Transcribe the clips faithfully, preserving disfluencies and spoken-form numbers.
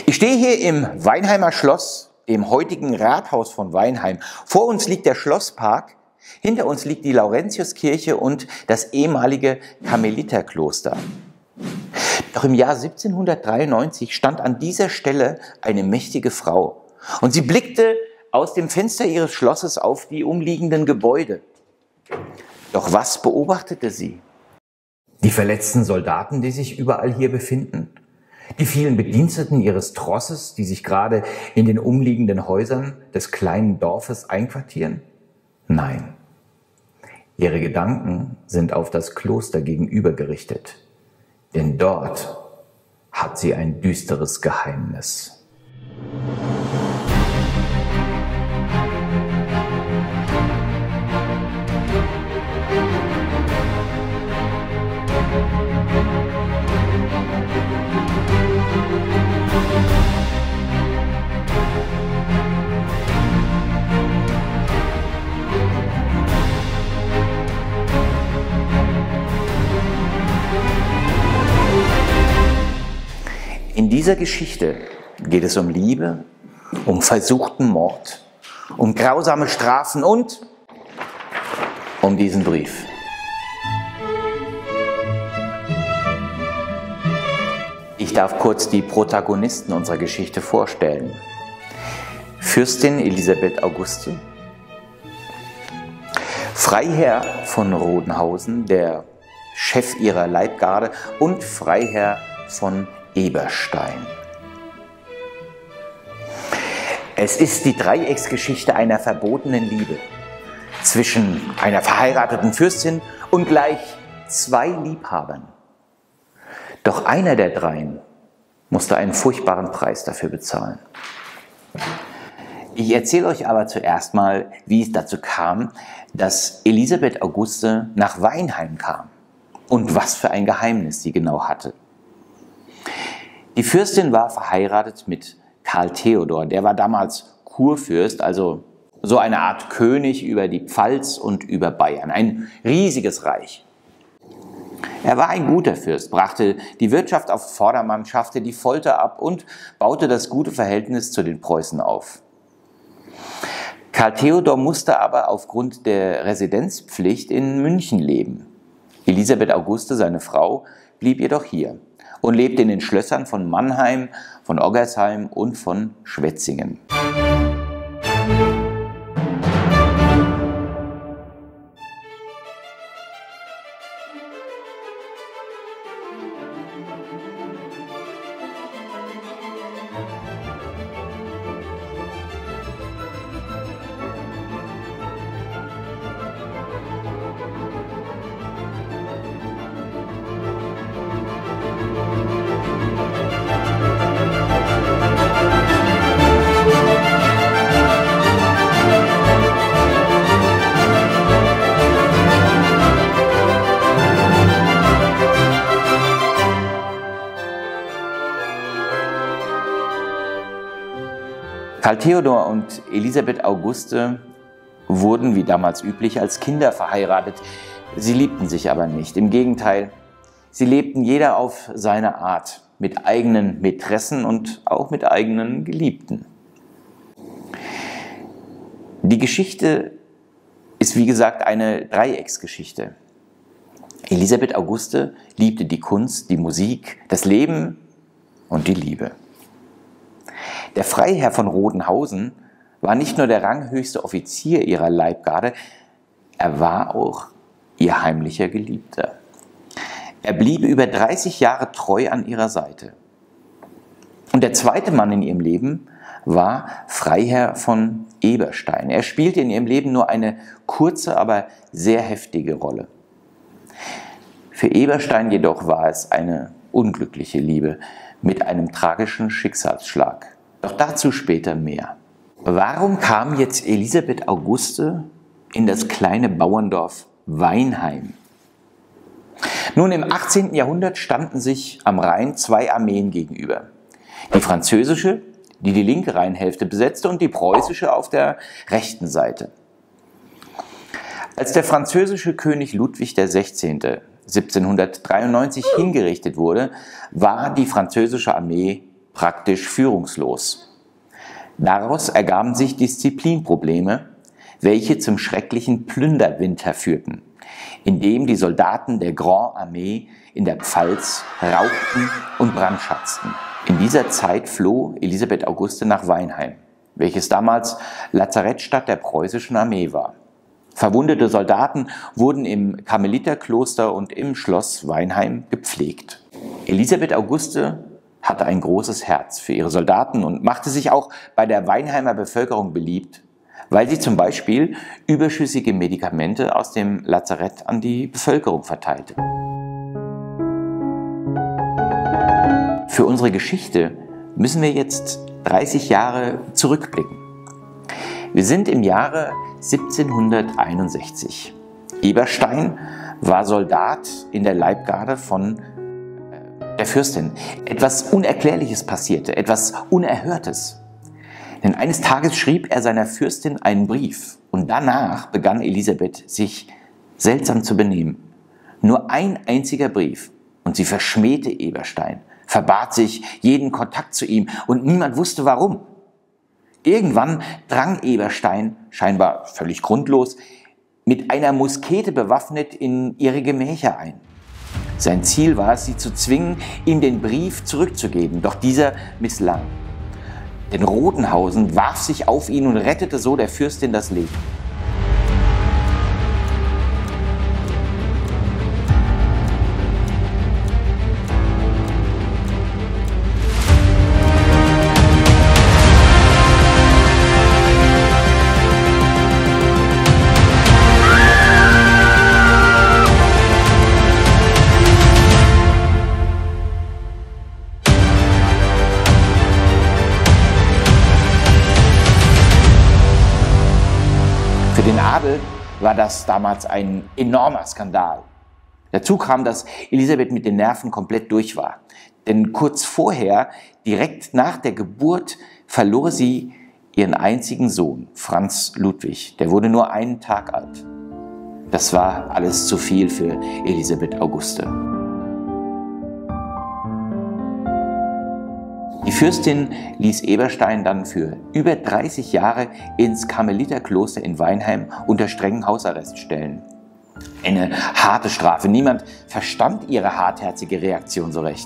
Ich stehe hier im Weinheimer Schloss, dem heutigen Rathaus von Weinheim. Vor uns liegt der Schlosspark, hinter uns liegt die Laurentiuskirche und das ehemalige Karmeliterkloster. Doch im Jahr siebzehnhundertdreiundneunzig stand an dieser Stelle eine mächtige Frau und sie blickte aus dem Fenster ihres Schlosses auf die umliegenden Gebäude. Doch was beobachtete sie? Die verletzten Soldaten, die sich überall hier befinden? Die vielen Bediensteten ihres Trosses, die sich gerade in den umliegenden Häusern des kleinen Dorfes einquartieren? Nein. Ihre Gedanken sind auf das Kloster gegenüber gerichtet, denn dort hat sie ein düsteres Geheimnis. In dieser Geschichte geht es um Liebe, um versuchten Mord, um grausame Strafen und um diesen Brief. Ich darf kurz die Protagonisten unserer Geschichte vorstellen. Fürstin Elisabeth Auguste, Freiherr von Rodenhausen, der Chef ihrer Leibgarde, und Freiherr von Eberstein. Es ist die Dreiecksgeschichte einer verbotenen Liebe zwischen einer verheirateten Fürstin und gleich zwei Liebhabern. Doch einer der dreien musste einen furchtbaren Preis dafür bezahlen. Ich erzähle euch aber zuerst mal, wie es dazu kam, dass Elisabeth Auguste nach Weinheim kam und was für ein Geheimnis sie genau hatte. Die Fürstin war verheiratet mit Karl Theodor, der war damals Kurfürst, also so eine Art König über die Pfalz und über Bayern, ein riesiges Reich. Er war ein guter Fürst, brachte die Wirtschaft auf Vordermann, schaffte die Folter ab und baute das gute Verhältnis zu den Preußen auf. Karl Theodor musste aber aufgrund der Residenzpflicht in München leben. Elisabeth Auguste, seine Frau, blieb jedoch hier und lebte in den Schlössern von Mannheim, von Oggersheim und von Schwetzingen. Karl Theodor und Elisabeth Auguste wurden, wie damals üblich, als Kinder verheiratet. Sie liebten sich aber nicht. Im Gegenteil, sie lebten jeder auf seine Art, mit eigenen Mätressen und auch mit eigenen Geliebten. Die Geschichte ist, wie gesagt, eine Dreiecksgeschichte. Elisabeth Auguste liebte die Kunst, die Musik, das Leben und die Liebe. Der Freiherr von Rodenhausen war nicht nur der ranghöchste Offizier ihrer Leibgarde, er war auch ihr heimlicher Geliebter. Er blieb über dreißig Jahre treu an ihrer Seite. Und der zweite Mann in ihrem Leben war Freiherr von Eberstein. Er spielte in ihrem Leben nur eine kurze, aber sehr heftige Rolle. Für Eberstein jedoch war es eine unglückliche Liebe mit einem tragischen Schicksalsschlag. Doch dazu später mehr. Warum kam jetzt Elisabeth Auguste in das kleine Bauerndorf Weinheim? Nun, im achtzehnten Jahrhundert standen sich am Rhein zwei Armeen gegenüber. Die französische, die die linke Rheinhälfte besetzte, und die preußische auf der rechten Seite. Als der französische König Ludwig der Sechzehnte siebzehnhundertdreiundneunzig hingerichtet wurde, war die französische Armee praktisch führungslos. Daraus ergaben sich Disziplinprobleme, welche zum schrecklichen Plünderwinter führten, in dem die Soldaten der Grande Armee in der Pfalz raubten und brandschatzten. In dieser Zeit floh Elisabeth Auguste nach Weinheim, welches damals Lazarettstadt der preußischen Armee war. Verwundete Soldaten wurden im Karmeliterkloster und im Schloss Weinheim gepflegt. Elisabeth Auguste hatte ein großes Herz für ihre Soldaten und machte sich auch bei der Weinheimer Bevölkerung beliebt, weil sie zum Beispiel überschüssige Medikamente aus dem Lazarett an die Bevölkerung verteilte. Für unsere Geschichte müssen wir jetzt dreißig Jahre zurückblicken. Wir sind im Jahre siebzehnhunderteinundsechzig. Eberstein war Soldat in der Leibgarde von der Fürstin. Etwas Unerklärliches passierte, etwas Unerhörtes. Denn eines Tages schrieb er seiner Fürstin einen Brief und danach begann Elisabeth sich seltsam zu benehmen. Nur ein einziger Brief und sie verschmähte Eberstein, verbat sich jeden Kontakt zu ihm und niemand wusste warum. Irgendwann drang Eberstein, scheinbar völlig grundlos, mit einer Muskete bewaffnet in ihre Gemächer ein. Sein Ziel war es, sie zu zwingen, ihm den Brief zurückzugeben, doch dieser misslang. Denn Rodenhausen warf sich auf ihn und rettete so der Fürstin das Leben. Für den Adel war das damals ein enormer Skandal. Dazu kam, dass Elisabeth mit den Nerven komplett durch war. Denn kurz vorher, direkt nach der Geburt, verlor sie ihren einzigen Sohn, Franz Ludwig. Der wurde nur einen Tag alt. Das war alles zu viel für Elisabeth Auguste. Die Fürstin ließ Eberstein dann für über dreißig Jahre ins Karmeliterkloster in Weinheim unter strengen Hausarrest stellen. Eine harte Strafe. Niemand verstand ihre hartherzige Reaktion so recht.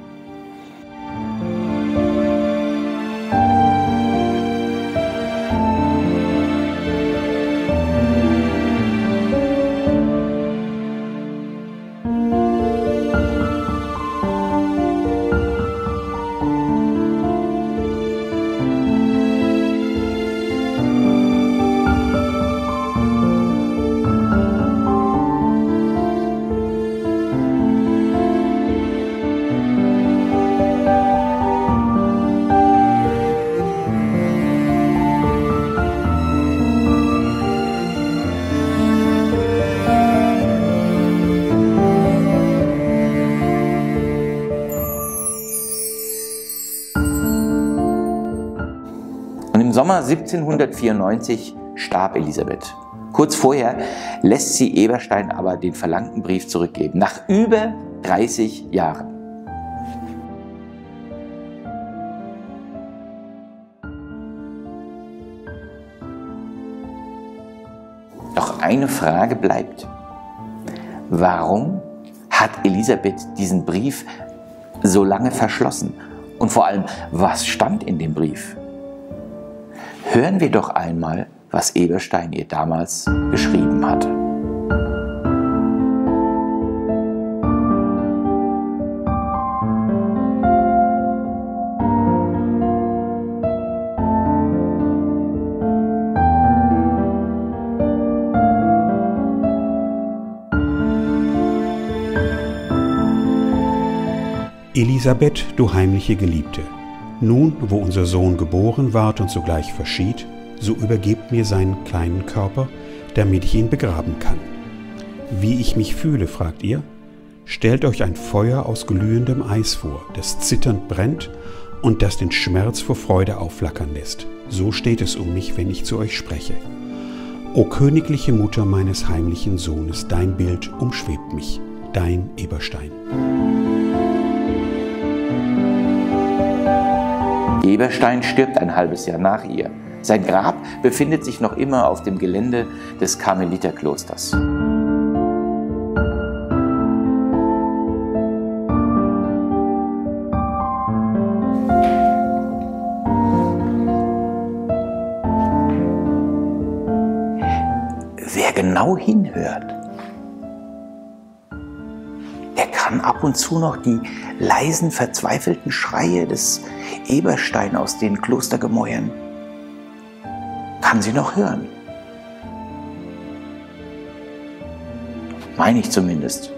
Im Sommer siebzehnhundertvierundneunzig starb Elisabeth. Kurz vorher lässt sie Eberstein aber den verlangten Brief zurückgeben, nach über dreißig Jahren. Doch eine Frage bleibt. Warum hat Elisabeth diesen Brief so lange verschlossen? Und vor allem, was stand in dem Brief? Hören wir doch einmal, was Eberstein ihr damals geschrieben hatte. Elisabeth, du heimliche Geliebte, nun, wo unser Sohn geboren ward und sogleich verschied, so übergebt mir seinen kleinen Körper, damit ich ihn begraben kann. Wie ich mich fühle, fragt ihr? Stellt euch ein Feuer aus glühendem Eis vor, das zitternd brennt und das den Schmerz vor Freude aufflackern lässt. So steht es um mich, wenn ich zu euch spreche. O königliche Mutter meines heimlichen Sohnes, dein Bild umschwebt mich, dein Eberstein. Eberstein stirbt ein halbes Jahr nach ihr. Sein Grab befindet sich noch immer auf dem Gelände des Karmeliterklosters. Wer genau hinhört, der kann ab und zu noch die leisen, verzweifelten Schreie des Eberstein aus den Klostergemäuern, kann sie noch hören. Meine ich zumindest.